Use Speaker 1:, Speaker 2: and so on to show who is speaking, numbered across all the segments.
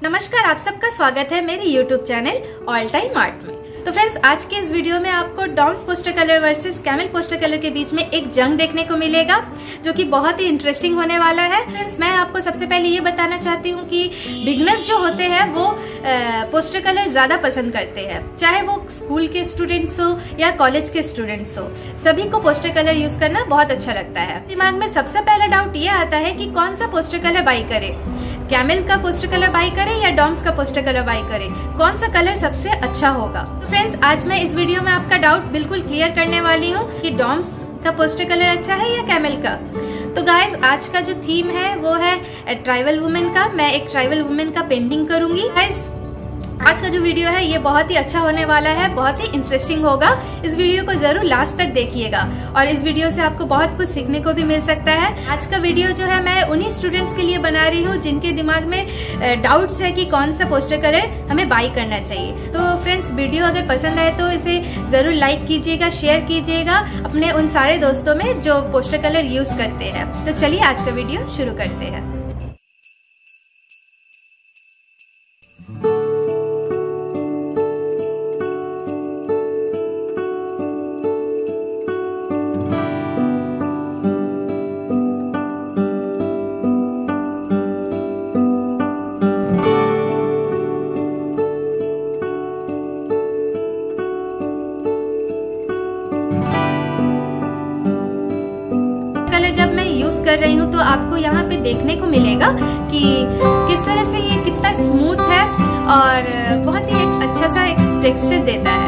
Speaker 1: नमस्कार, आप सबका स्वागत है मेरे YouTube channel all time art में। तो फ्रेंड्स, आज के इस वीडियो में आपको Doms poster colour versus Camel poster colour के बीच में एक जंग देखने को मिलेगा, जो कि बहुत ही इंटरेस्टिंग होने वाला है। फ्रेंड्स, मैं आपको सबसे पहले ये बताना चाहती हूँ कि बिगनर्स जो होते हैं वो पोस्टर कलर ज्यादा पसंद करते हैं, चाहे वो स्कूल के स्टूडेंट्स हो या कॉलेज के स्टूडेंट्स हो, सभी को पोस्टर कलर यूज करना बहुत अच्छा लगता है। दिमाग में सबसे पहला डाउट ये आता है कि कौन सा पोस्टर कलर बाई करे, कैमल का पोस्टर कलर बाई करें या डॉम्स का पोस्टर कलर बाई करें, कौन सा कलर सबसे अच्छा होगा। तो फ्रेंड्स, आज मैं इस वीडियो में आपका डाउट बिल्कुल क्लियर करने वाली हूँ कि डॉम्स का पोस्टर कलर अच्छा है या कैमल का। तो गाइज, आज का जो थीम है वो है ट्राइबल वुमेन का। मैं एक ट्राइबल वुमेन का पेंटिंग करूंगी। गाइज, आज का जो वीडियो है ये बहुत ही अच्छा होने वाला है, बहुत ही इंटरेस्टिंग होगा। इस वीडियो को जरूर लास्ट तक देखिएगा और इस वीडियो से आपको बहुत कुछ सीखने को भी मिल सकता है। आज का वीडियो जो है मैं उन्हीं स्टूडेंट्स के लिए बना रही हूँ जिनके दिमाग में डाउट्स है कि कौन सा पोस्टर कलर हमें बाई करना चाहिए। तो फ्रेंड्स, वीडियो अगर पसंद आए तो इसे जरूर लाइक कीजिएगा, शेयर कीजिएगा अपने उन सारे दोस्तों में जो पोस्टर कलर यूज करते हैं। तो चलिए आज का वीडियो शुरू करते हैं। जब मैं यूज कर रही हूँ तो आपको यहाँ पे देखने को मिलेगा कि किस तरह से ये कितना स्मूथ है और बहुत ही एक अच्छा सा एक टेक्सचर देता है।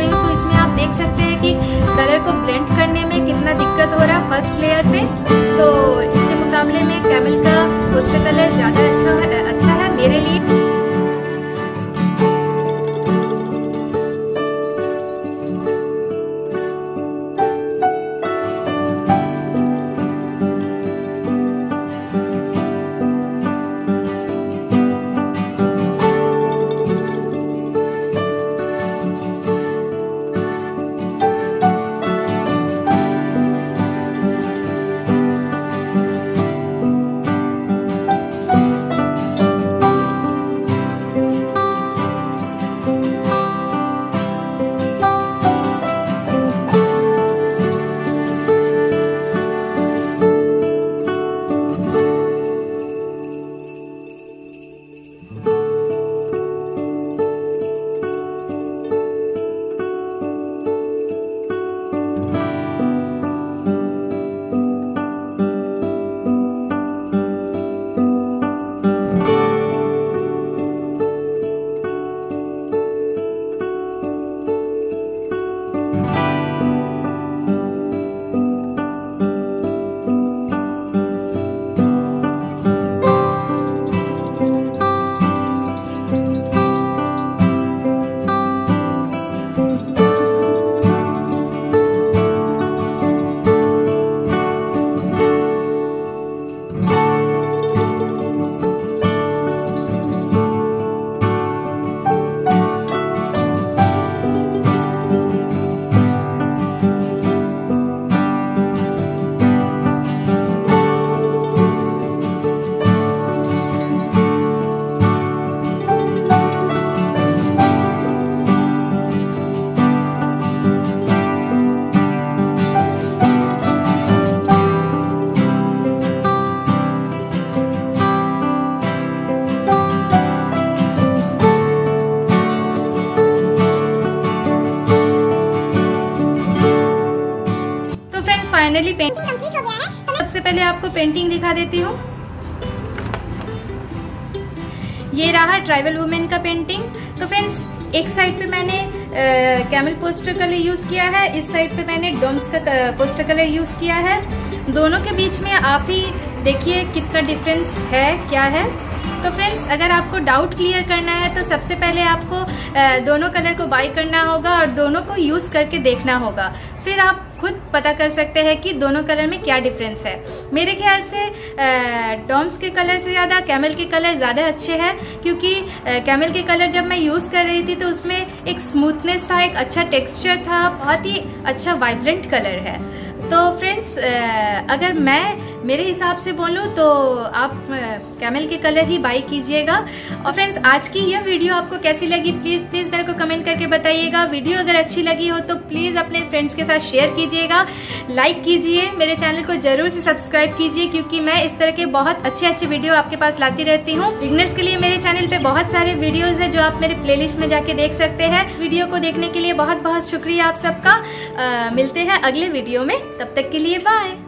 Speaker 1: रही हूँ तो इसमें आप देख सकते हैं कि कलर को ब्लेंड करने में कितना दिक्कत हो रहा है फर्स्ट लेयर पे। तो इसके मुकाबले में कैमल का पोस्टर कलर ज्यादा अच्छा है मेरे लिए। फाइनली पेंटिंग कंप्लीट हो गया है। सबसे पहले आपको पेंटिंग दिखा देती हूँ। ये रहा ट्राइबल वुमेन का पेंटिंग। तो फ्रेंड्स एक साइड पे मैंने कैमल पोस्टर कलर यूज किया है, इस साइड पे मैंने डोम्स का पोस्टर कलर यूज किया है। दोनों के बीच में आप ही देखिए कितना डिफरेंस है, क्या है। तो फ्रेंड्स अगर आपको डाउट क्लियर करना है तो सबसे पहले आपको दोनों कलर को बाय करना होगा और दोनों को यूज करके देखना होगा, फिर आप खुद पता कर सकते हैं कि दोनों कलर में क्या डिफरेंस है। मेरे ख्याल से डॉम्स के कलर से ज्यादा कैमल के कलर ज्यादा अच्छे हैं, क्योंकि कैमल के कलर जब मैं यूज कर रही थी तो उसमें एक स्मूथनेस था, एक अच्छा टेक्सचर था, बहुत ही अच्छा वाइब्रेंट कलर है। तो फ्रेंड्स अगर मेरे हिसाब से बोलूं तो आप कैमल के कलर ही बाई कीजिएगा। और फ्रेंड्स आज की यह वीडियो आपको कैसी लगी प्लीज मेरे को कमेंट करके बताइएगा। वीडियो अगर अच्छी लगी हो तो प्लीज अपने फ्रेंड्स के साथ शेयर कीजिएगा, लाइक कीजिए, मेरे चैनल को जरूर से सब्सक्राइब कीजिए, क्योंकि मैं इस तरह के बहुत अच्छे वीडियो आपके पास लाती रहती हूँ। बिगनर्स के लिए मेरे चैनल पे बहुत सारे वीडियोज है जो आप मेरे प्लेलिस्ट में जाके देख सकते हैं। वीडियो को देखने के लिए बहुत बहुत शुक्रिया आप सबका। मिलते हैं अगले वीडियो में, तब तक के लिए बाय।